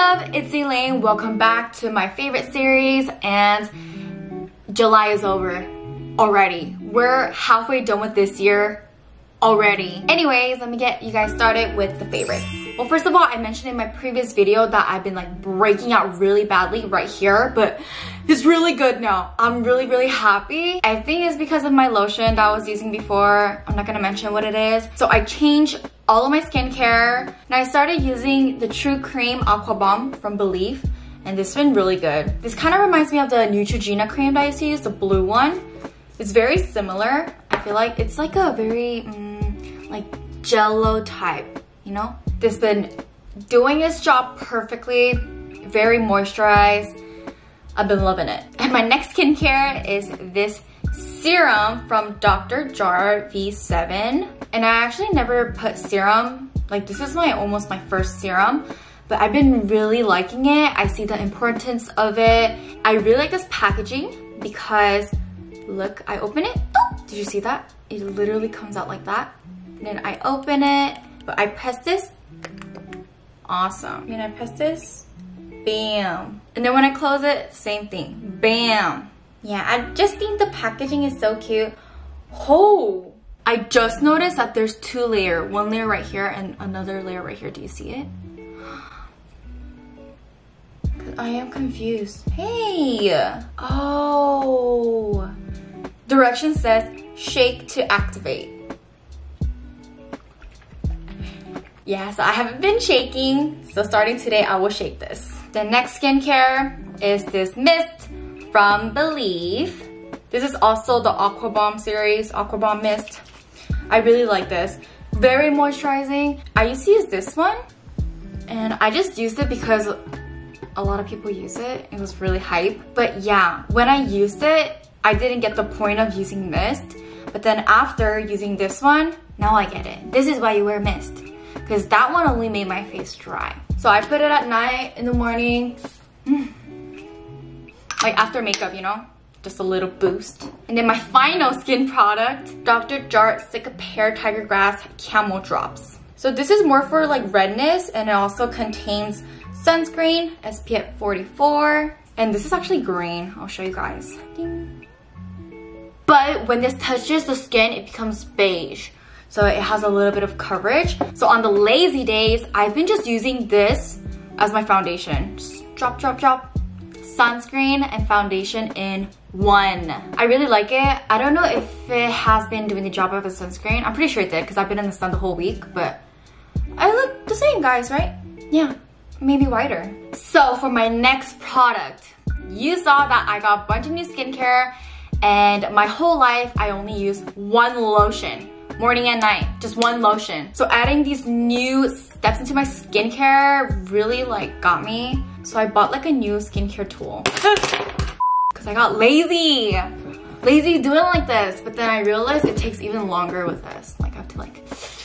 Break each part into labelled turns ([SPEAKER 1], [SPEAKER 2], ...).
[SPEAKER 1] up? It's Elaine. Welcome back to my favorite series, and July is over already. We're halfway done with this year already. Anyways, let me get you guys started with the favorites. Well, first of all, I mentioned in my previous video that I've been like breaking out really badly right here, but it's really good now. I'm really happy. I think it's because of my lotion that I was using before. I'm not gonna mention what it is. So I changed all of my skincare and I started using the True Cream Aqua Bomb from Belif, and this has been really good. This kind of reminds me of the Neutrogena cream that I used to use, the blue one. It's very similar. I feel like it's like a very like jello type, you know? This has been doing its job perfectly, very moisturized. I've been loving it. And my next skincare is this serum from Dr. Jart V7. And I actually never put serum. Like, this is almost my first serum, but I've been really liking it. I see the importance of it. I really like this packaging because look, I open it. Oh, did you see that? It literally comes out like that. And then I open it, but I press this. Awesome. And I press this. Bam. And then when I close it, same thing. Bam. Yeah, I just think the packaging is so cute. Oh, I just noticed that there's two layers. One layer right here and another layer right here. Do you see it? I am confused. Hey. Oh. Direction says shake to activate. Yeah, so I haven't been shaking. So starting today, I will shake this. The next skincare is this mist from Belif. This is also the Aqua Bomb series, Aqua Bomb Mist. I really like this. Very moisturizing. I used to use this one, and I just used it because a lot of people use it. It was really hype. But yeah, when I used it, I didn't get the point of using mist. But then after using this one, now I get it. This is why you wear mist, because that one only made my face dry. So I put it at night, in the morning, like after makeup, you know? Just a little boost. And then my final skin product, Dr. Jart Cica Pear Tiger Grass Camel Drops. So this is more for like redness, and it also contains sunscreen, SPF 44. And this is actually green. I'll show you guys. Ding. But when this touches the skin, it becomes beige. So it has a little bit of coverage. So on the lazy days, I've been just using this as my foundation. Just drop, drop, drop. Sunscreen and foundation in one. I really like it. I don't know if it has been doing the job of a sunscreen. I'm pretty sure it did because I've been in the sun the whole week, but I look the same, guys, right? Yeah, maybe whiter. So for my next product, you saw that I got a bunch of new skincare, and my whole life I only use one lotion. Morning and night, just one lotion. So adding these new steps into my skincare really like got me. So I bought like a new skincare tool because I got lazy doing like this. But then I realized it takes even longer with this. Like I have to like,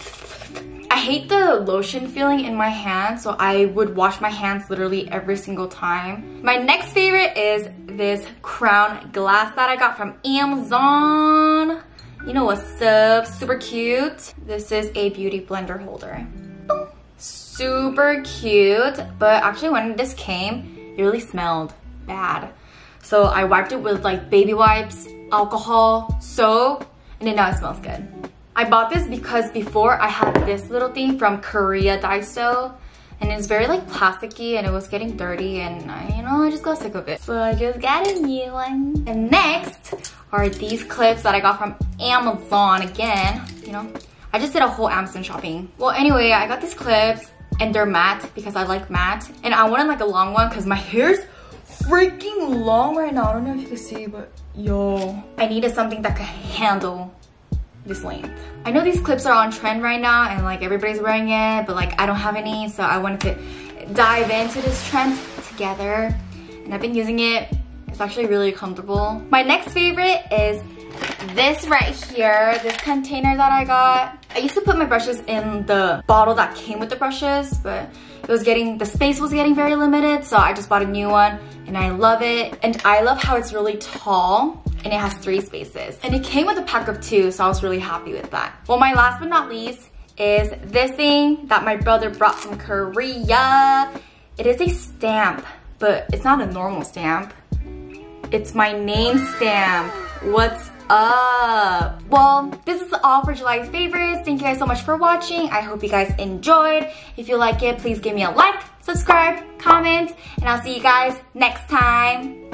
[SPEAKER 1] I hate the lotion feeling in my hands, so I would wash my hands literally every single time. My next favorite is this crown glass that I got from Amazon. You know what's up, super cute. This is a beauty blender holder. Boom. Super cute, but actually when this came, it really smelled bad. So I wiped it with like baby wipes, alcohol, soap, and then now it smells good. I bought this because before I had this little thing from Korea Daiso, and it's very like plasticky and it was getting dirty, and I just got sick of it. So I just got a new one. And next are these clips that I got from Amazon again. You know, I just did a whole Amazon shopping. Well, anyway, I got these clips and they're matte because I like matte. And I wanted like a long one because my hair's freaking long right now. I don't know if you can see, but yo, I needed something that could handle this length. I know these clips are on trend right now and like everybody's wearing it, but like I don't have any, so I wanted to dive into this trend together. And I've been using it. It's actually really comfortable. My next favorite is this right here, this container that I got. I used to put my brushes in the bottle that came with the brushes, but the space was getting very limited, so I just bought a new one and I love it. And I love how it's really tall and it has 3 spaces. And it came with a pack of 2, so I was really happy with that. Well, my last but not least is this thing that my brother brought from Korea. It is a stamp, but it's not a normal stamp. It's my name stamp. What's up? Well, this is all for July's favorites. Thank you guys so much for watching. I hope you guys enjoyed. If you like it, please give me a like, subscribe, comment, and I'll see you guys next time.